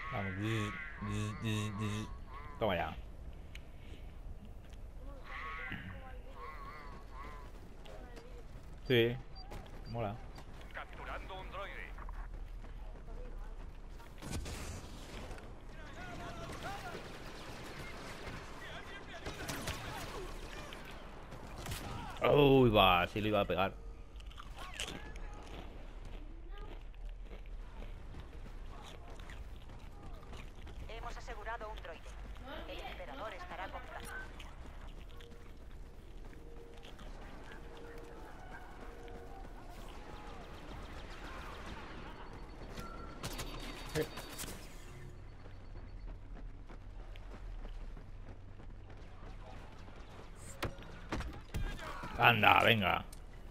Vamos. Toma ya. Sí, mola. Capturando un droide. Uy, va, sí lo iba a pegar. Hemos asegurado un droide. El emperador estará comprando. Anda, venga.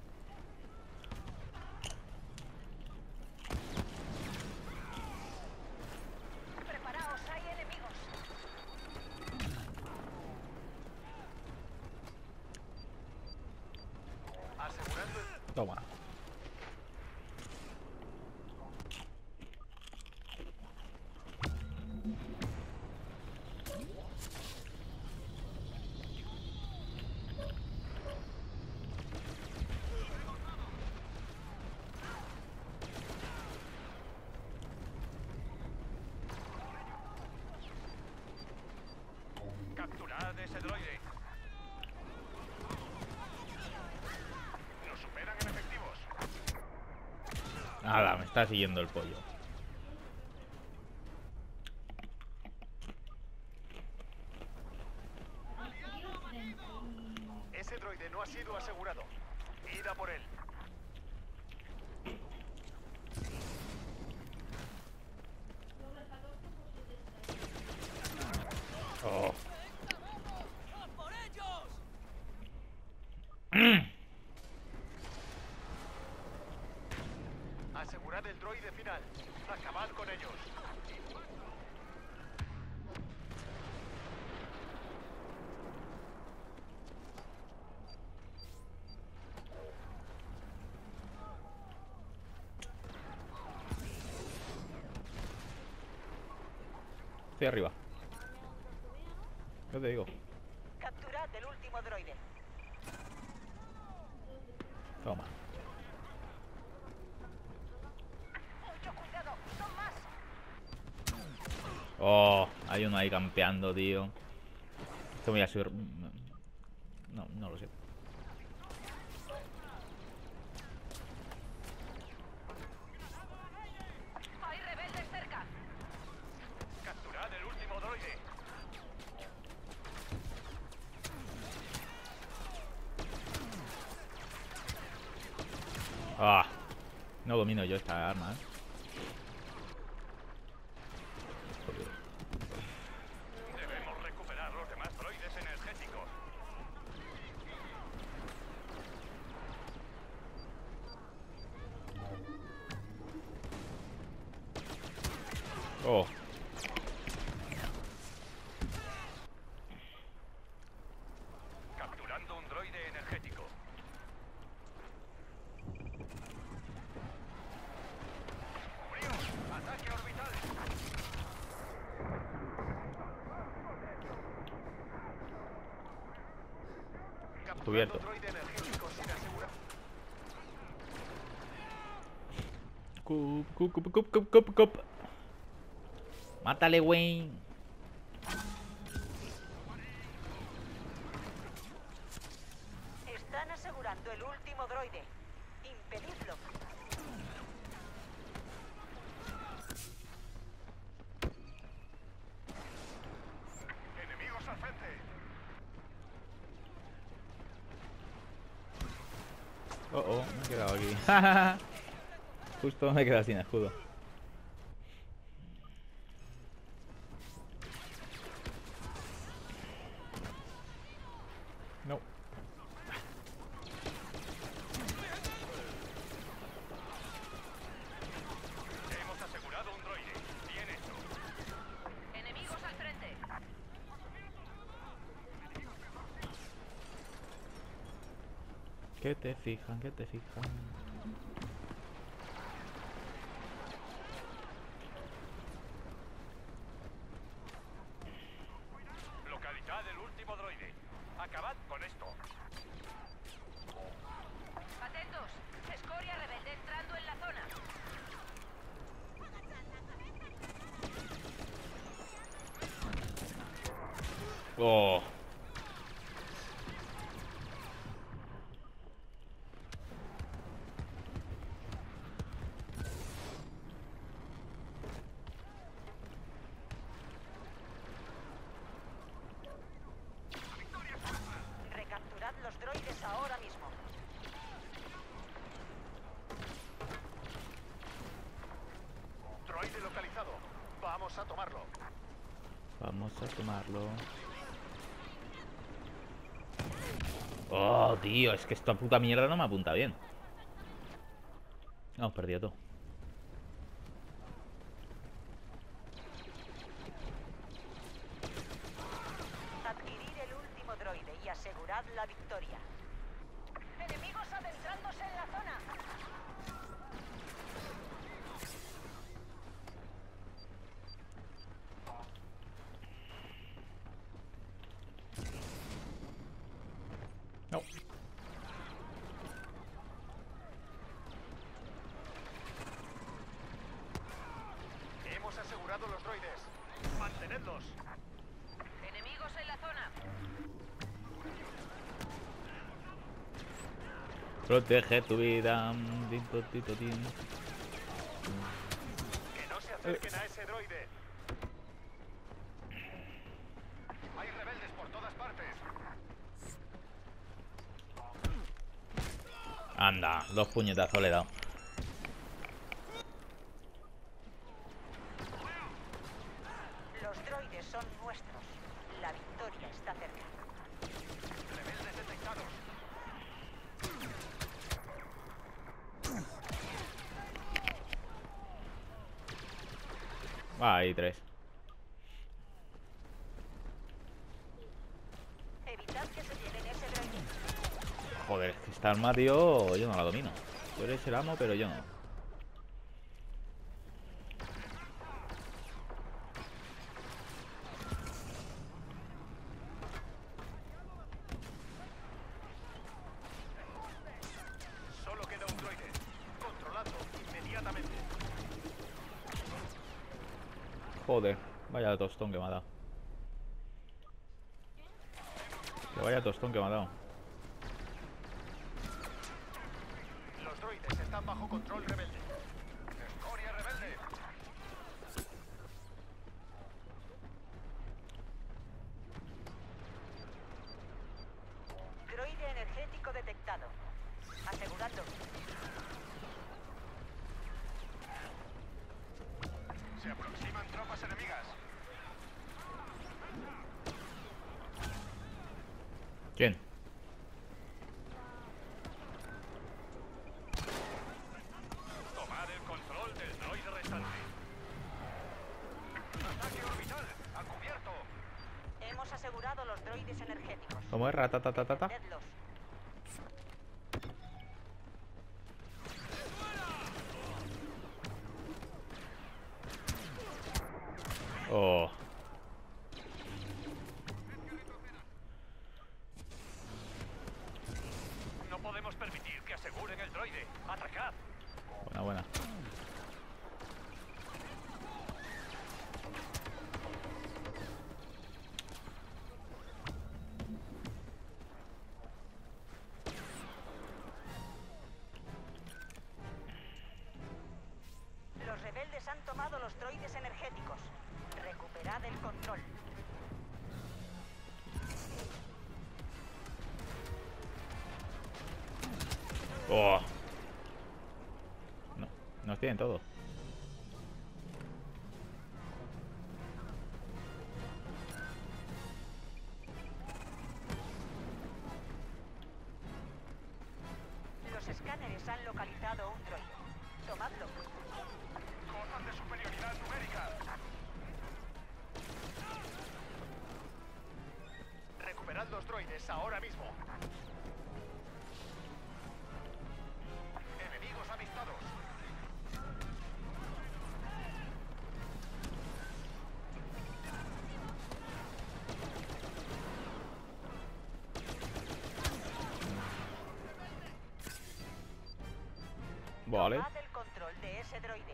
¡Preparaos! ¡Hay enemigos! Asegurando el... Toma. Capturad ese droide. Nos superan en efectivos. Nada, me está siguiendo el pollo. Ese droide no ha sido asegurado. Id a por él. Oh. Asegurad el droide final. Acabad con ellos. Estoy arriba. ¿Qué te digo? Capturad el último droide. Toma. ¡Mucho cuidado! ¡Son más! Oh, hay uno ahí campeando, tío. Esto me voy a subir. No, no lo sé. ¡Hay rebeldes cerca! Capturad el último droide. Ah, no domino yo esta arma, ¿eh? Debemos recuperar los demás droides energéticos. Oh, Capturando un droide energético. ¡Cubríos! ¡Ataque orbital! Capturando cubierto. droide energético sin asegurar. Cup. Mátale, Wayne. Están asegurando el último droide. Impedidlo. ¡Enemigos al frente! Oh, oh, me he quedado aquí. Justo me he quedado sin escudo. No. Hemos asegurado un droide. Bien hecho. ¡Enemigos al frente! Que te fijan, que te fijan. Acabad con esto. Atentos. Escoria rebelde entrando en la zona. Oh. Recapturad los droides ahora mismo. Droide localizado. Vamos a tomarlo. Vamos a tomarlo. Oh, tío, es que esta puta mierda no me apunta bien. Hemos perdido todo. Adquirir el último droide y asegurad la victoria. Enemigos adentrándose en la zona. No. Hemos asegurado los droides. Mantenedlos. Enemigos en la zona. Protege tu vida. Tito, tito, tin. Que no se acerquen a ese droide. Hay rebeldes por todas partes. Anda, 2 puñetazos le he dado. Los droides son nuestros. La victoria está cerca. Rebeldes detectados. Hay 3. Evitad que se lleven ese droide. Joder, es que esta arma, tío, yo no la domino. Tú eres el amo, pero yo no. Solo queda un droide. Controladlo inmediatamente. Joder, vaya tostón que me ha dado. Que vaya tostón que me ha dado. Los droides están bajo control rebelde. Escoria rebelde. Droide energético detectado. Aseguradlo. Se aproximan tropas enemigas. ¿Quién? Tomad el control del droide restante. Ataque orbital. A cubierto. Hemos asegurado los droides energéticos. ¿Cómo es? Ratatatatata. Defendedlos. Oh. No podemos permitir que aseguren el droide. Atacad. Buena, buena. Los rebeldes han tomado los droides energéticos. Recuperad el control. Oh. No, nos tienen todo. Los escáneres han localizado un droide. Tomadlo. Gozan de superioridad numérica. Recuperad los droides ahora mismo. Enemigos avistados. Vale. Tomad el control de ese droide.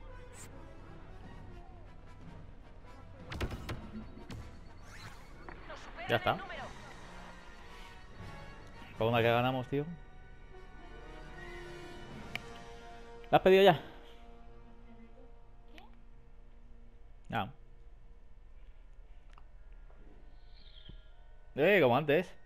Nos superan Ya está. en número. Con una que ganamos, tío. ¿La has pedido ya? Ah. Como antes.